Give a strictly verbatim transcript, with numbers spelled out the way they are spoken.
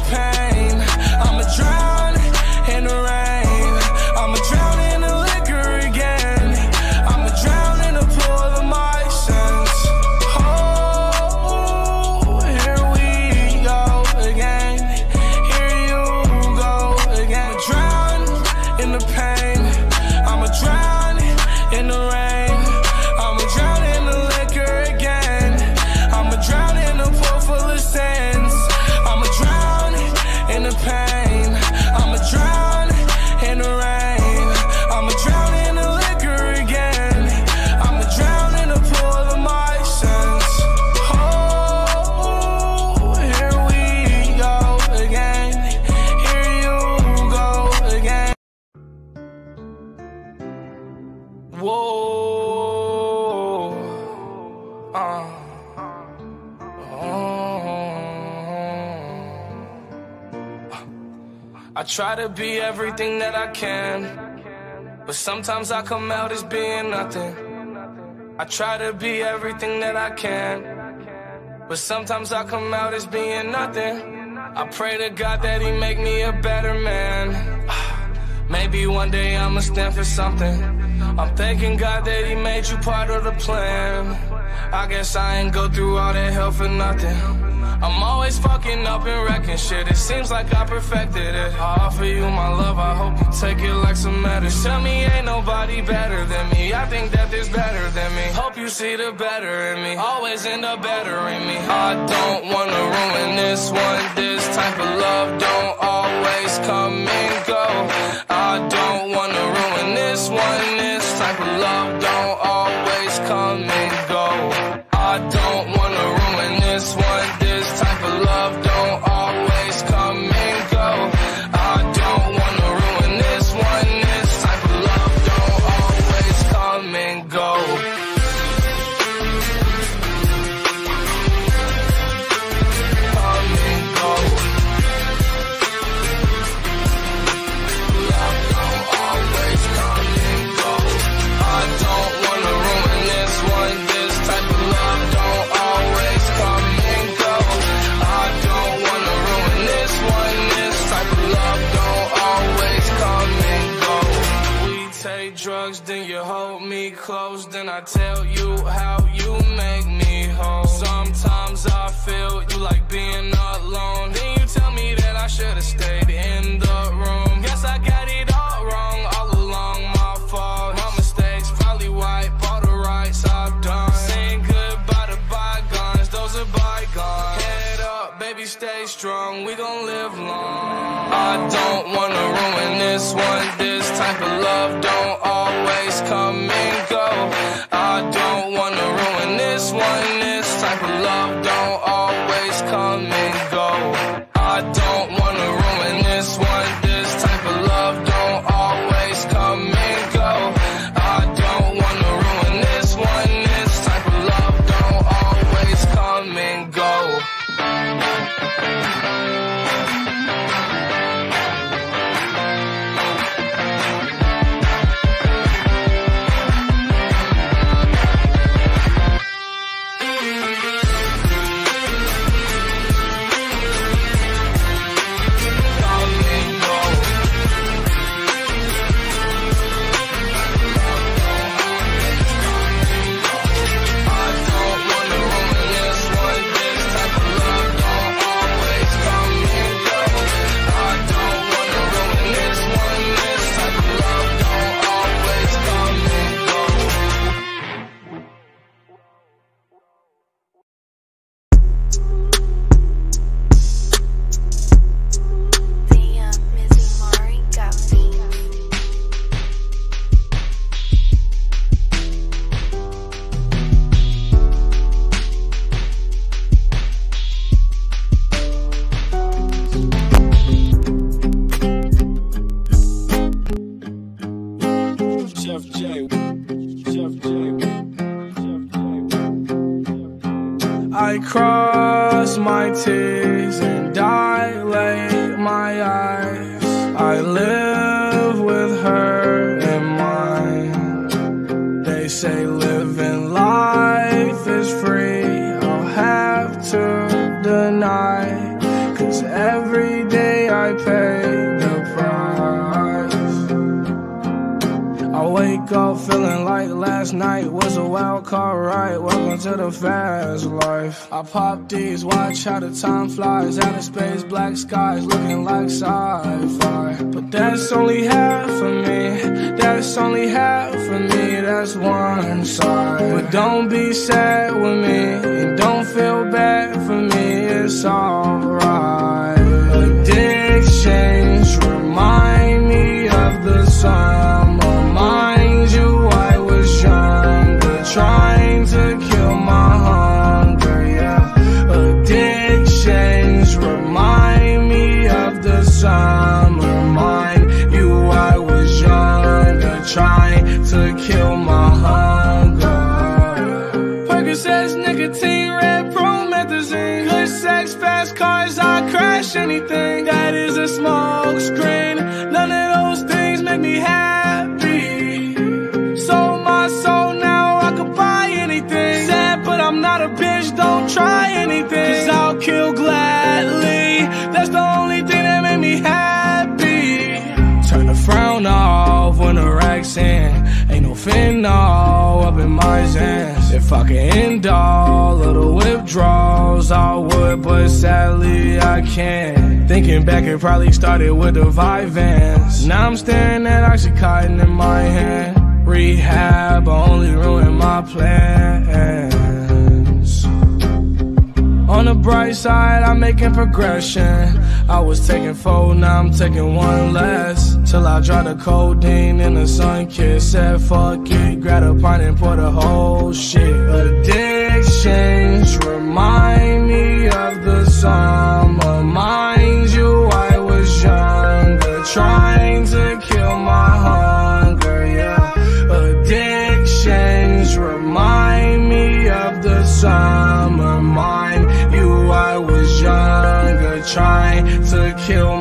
pain. I'ma drown in the rain. I'ma drown in the liquor again. I'ma drown in the pool of my sins. Oh, here we go again. Here you go again. I'ma drown in the pain. I'ma drown in the rain. I'ma drown in the liquor again. I'ma drown in the pool full of sins. I'ma drown in the pain. I'ma drown in the rain. I'ma drown in the liquor again. I'ma drown in the pool of my sins. Oh, here we go again. Here you go again. Whoa. Uh. I try to be everything that I can, but sometimes I come out as being nothing. I try to be everything that I can, but sometimes I come out as being nothing. I pray to God that he make me a better man. Maybe one day I'ma stand for something. I'm thanking God that he made you part of the plan. I guess I ain't go through all that hell for nothing. I'm always fucking up and wrecking shit. It seems like I perfected it. I offer you my love, I hope you take it like some medicine. Tell me ain't nobody better than me. I think that there's better than me. Hope you see the better in me. Always end up bettering me. I don't wanna ruin this one. This type of love don't always come and go. I don't wanna ruin this one. This type of love don't always come and go. I don't wanna ruin this one. This type of love don't always come and go. I don't wanna ruin this one. This type of love don't always come and go. Come and go. Love don't always come and go. I don't wanna ruin this one. This type of love don't always come and go. I don't wanna ruin this one. This type of love don't always come and go. We take drugs, then you hold me close. Then I tell you how you make me whole. Sometimes I feel you like being alone. Then you tell me that I should've stayed in the room. Guess I got it all wrong all along, my fault. My mistakes probably wipe all the rights I've done. Saying goodbye to bygones, those are bygones. Head up, baby, stay strong, we gon' live long. I don't wanna ruin this one. This type of love don't always come and go. I don't wanna ruin this one. This type of love don't always come and go. I don't wanna ruin this one. This type of love don't always come and go. I don't wanna ruin this one. This type of love don't always come and go. I cross my T's and dilate my eyes. I live with her in mind. They say living life is free. I'll have to deny, 'cause every woke up feeling like last night was a wild card ride. Welcome to the fast life. I pop these, watch how the time flies. Outer space, black skies, looking like sci-fi. But that's only half of me, that's only half of me, that's one side. But don't be sad with me, and don't feel bad for me, it's alright. Addictions remind me of the summer. Mind you, I was younger, trying to kill my hunger, yeah. Addictions remind me of the summer. Mind you, I was younger, trying to kill my hunger. Percocets, nicotine, red promethazine, good sex, fast cars, I crash anything that is a smoke screen. None of those things make me happy. Sold my soul, now I could buy anything. Sad, but I'm not a bitch, don't try anything. Cause I'll kill gladly, that's the only thing that made me happy. Turn the frown off when the rack's in. Ain't no fentanyl up in my zans. If I could end all of the withdrawals, I would, but sadly I can't. Thinking back, it probably started with the Vyvanse. Now I'm staring at Oxycontin in my hand. Rehab only ruined my plans. On the bright side, I'm making progression. I was taking four, now I'm taking one less. Till I dry the codeine in the sun kiss. Said fuck it, grab a pint and pour the whole shit. Addictions remind me of the summer. Mind you, I was younger, trying to kill my hunger, yeah. Addictions remind me of the summer. Mind you, I was younger, trying to kill my